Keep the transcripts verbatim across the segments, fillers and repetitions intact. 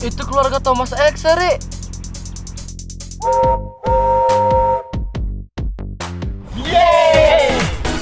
Itu keluarga Thomas X, Re. Yeay!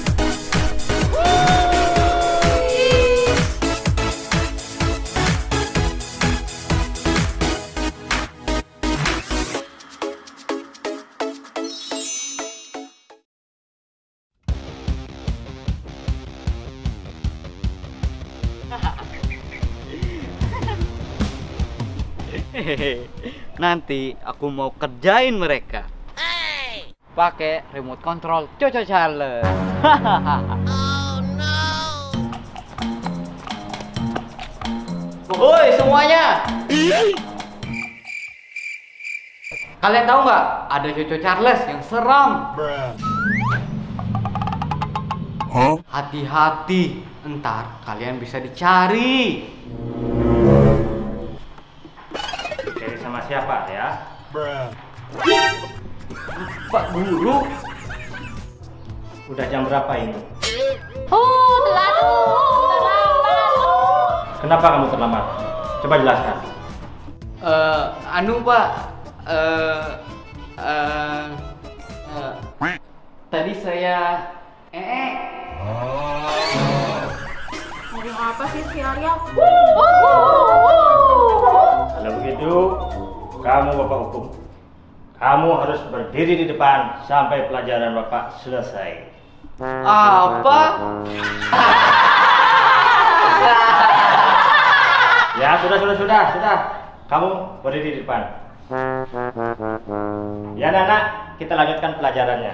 Hehehe, nanti aku mau kerjain mereka. Pakai remote control Coco Charles. Oh no. Woi semuanya. Kalian tahu nggak ada Coco Charles yang seram? Huh? Hati-hati, entar kalian bisa dicari. Cari sama siapa ya? Pak Guru. Udah jam berapa ini? Oh, terlambat. Kenapa kamu terlambat? Coba jelaskan. Eh, anu Pak, eh, eh, eh, tadi saya eh, Ngomong apa sih si Arya? Kalau begitu, kamu Bapak Hukum. Kamu harus berdiri di depan sampai pelajaran Bapak selesai. apa? Ya, sudah, sudah, sudah, sudah. Kamu berdiri di depan. Ya, anak, kita lanjutkan pelajarannya.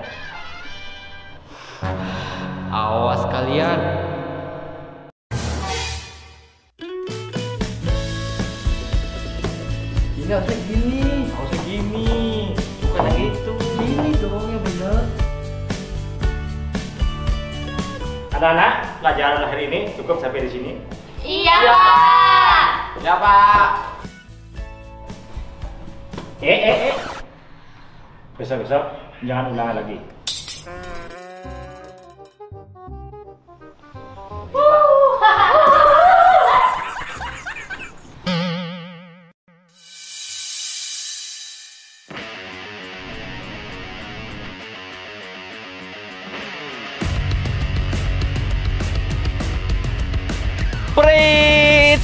Awas kalian. Ini harusnya gini. Harusnya gini, Bukan yang itu. Gini dong yang bener. Anak-anak, pelajaran hari ini cukup sampai di sini. Iya, Pak. Ya Pak. Eh, eh, eh. Besok-besok jangan ulangan lagi. Prit.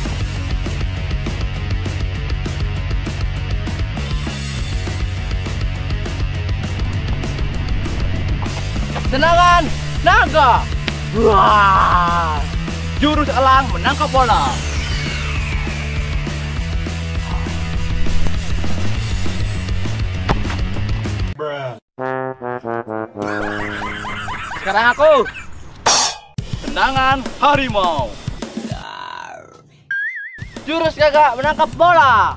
Tenangan naga. Wah. Jurus elang menangkap bola. Sekarang aku. Tendangan harimau. Jurus gagak menangkap bola.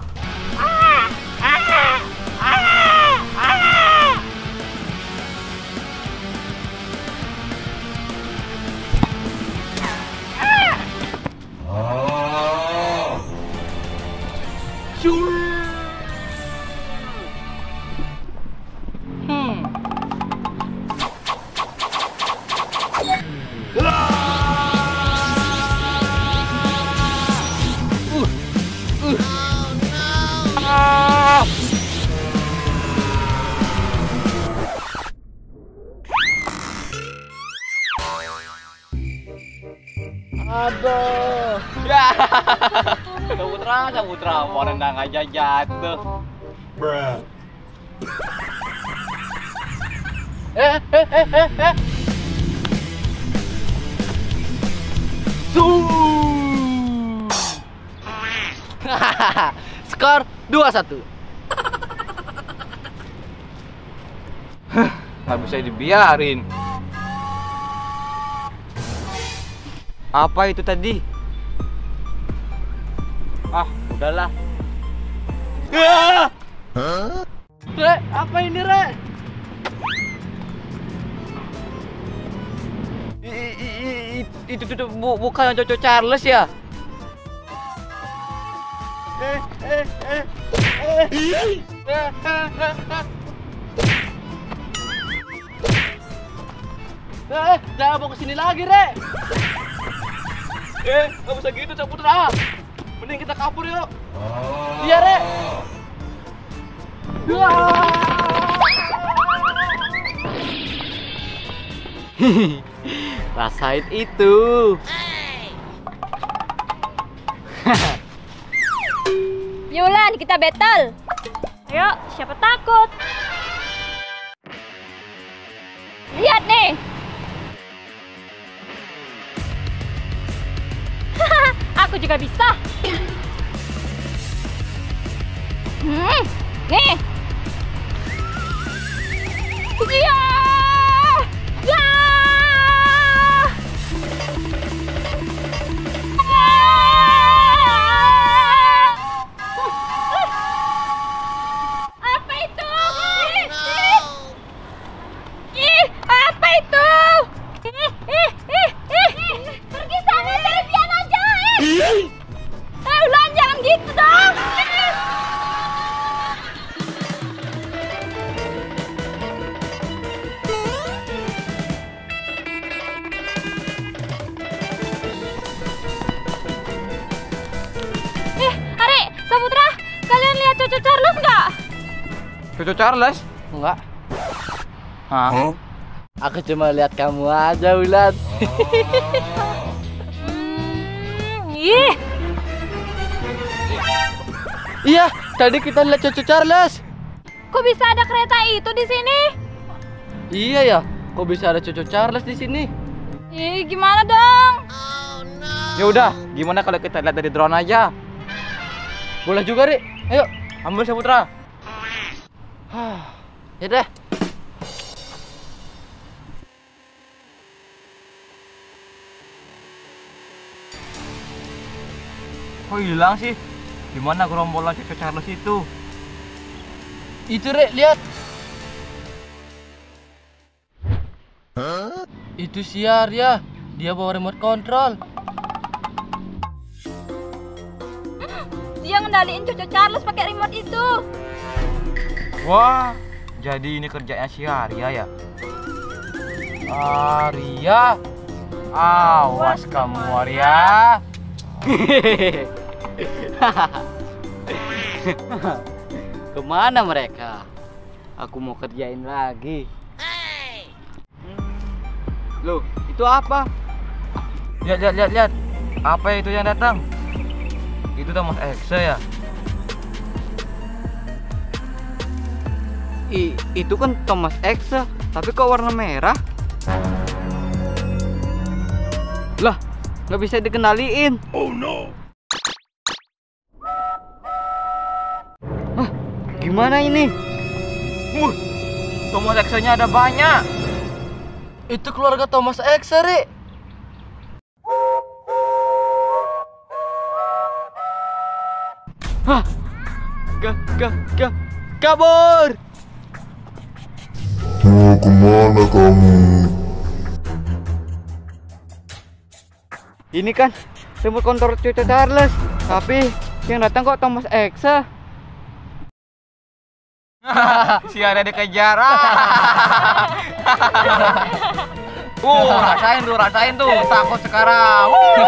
Syul. Hmm. Aduh. Ya. Saputra, Saputra, mau rendang aja jatuh. Eh, eh, eh, eh, eh. Zoom. Skor dua satu. Nggak bisa dibiarin. Apa itu tadi? Ah, udahlah. Ah! Re, apa ini, Re? I, i, i, itu, itu, itu bu, bukan Coco Charles ya? Eh, eh, eh, eh, eh, eh, eh. Eh, jangan mau kesini lagi, Re. Eh, nggak bisa gitu, Saputra. Mending kita kabur yuk. Iya, Rek. Rasain itu. Yulan, kita battle. Ayo, siapa takut? Lihat nih. Aku juga bisa. Hmm, nih. Iya. Ya. Apa itu? Ih, ih. Ih, apa itu? Ih, ih, ih, ih. Pergi sana, cari Pian aja. Eh, eh Ulan, jangan gitu dong. Ih. Eh, Ari, Saputra, kalian lihat Cucu Charles nggak? Cucu Charles? Enggak. Hah? Huh? Aku cuma lihat kamu aja, Ulan. Hmm, ih, Iya, tadi kita lihat Cucu Charles. kok bisa ada kereta itu di sini? Iya ya, kok bisa ada Cucu Charles di sini? Ih, gimana dong? Ya udah, gimana kalau kita lihat dari drone aja? Boleh juga, Ri. Ayo. Ambil Saputra. Ya deh. Kok hilang sih? Gimana gerombolan Cucu Charles itu? Itu, Rek, lihat. Itu si Arya. Dia bawa remote control. Dia ngendaliin Cucu Charles pakai remote itu. Wah, jadi ini kerjanya si Arya ya? Arya. Awas kamu Arya. Kemana mereka? Aku mau kerjain lagi. Loh, itu apa? Lihat, lihat, lihat, lihat. Apa itu yang datang? Itu Thomas Exa ya? I, itu kan Thomas Exa, tapi kok warna merah? Lah, nggak bisa dikenaliin. Oh no! Hah, gimana ini? Wuh, Thomas Exa-nya ada banyak. Itu keluarga Thomas Exa, Ri. Hah, ga, ga, ga, kabur! Mau kemana kamu? Ini kan remote control Cucu Charles, tapi yang datang kok Thomas Exa. Si Arya dikejar. Uh, rasain tuh, rasain tuh. Takut sekarang.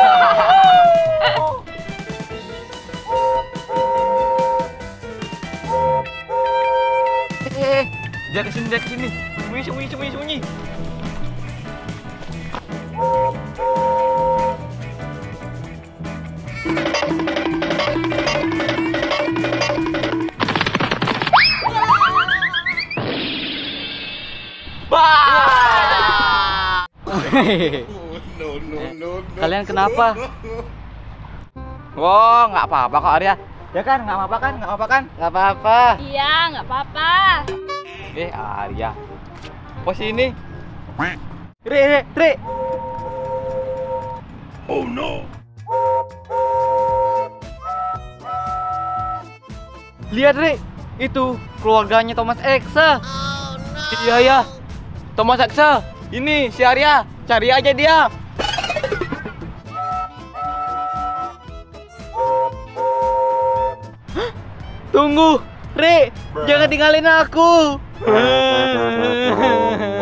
Eh, dia kesini, dia kesini. Sembunyi, sembunyi, sembunyi, sembunyi. No, no, no, no. Kalian kenapa? Wow, nggak apa-apa kok Arya. Ya kan, nggak apa-apa kan, nggak apa-apa kan? Gak apa-apa. Iya, nggak apa-apa. Eh, Arya. Posisi. Ri, Ri, Ri. Oh no! Lihat, Ri. Itu keluarganya Thomas Exa. Iya ya. Thomas Exa. Ini si Arya. Cari aja dia. Tunggu, Ri. Jangan tinggalin aku.